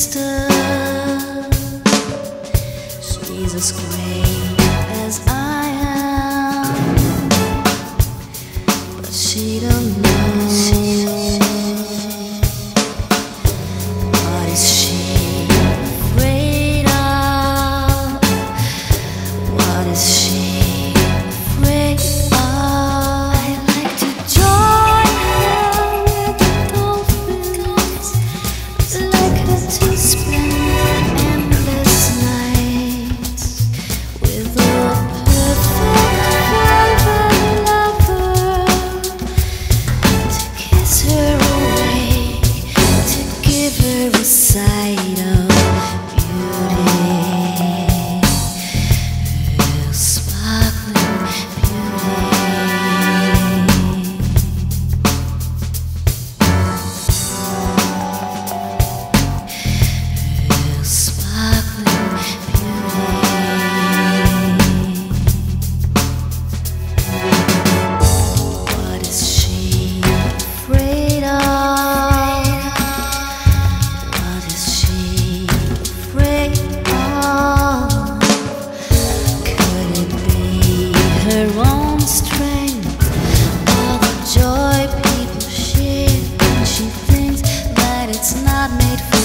sister. She's as great as I am, but she don't know. What is she afraid of? What is she afraid of? I like to join her with the dolphins, like her to spend endless nights with a perfect velvet lover, to kiss her away, to give her a sight of beauty, real sparkling beauty. Real sparkling beauty. What is she afraid of? What is she afraid of? Could it be her own strength, all the joy people share, and she thinks that it's not made for